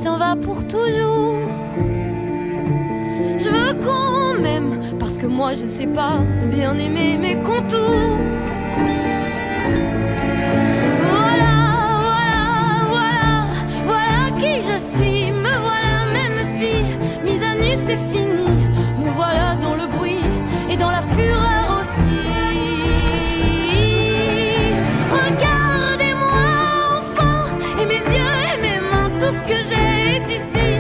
s'en va pour toujours. Je veux qu'on m'aime, parce que moi je ne sais pas bien aimer mes contours. Voilà, voilà, voilà, voilà qui je suis. Me voilà même si mise à nu c'est fini. Me voilà dans le bruit et dans la fureur aussi. Regardez-moi enfant, et mes yeux et mes mains, tout ce que j'ai est ici.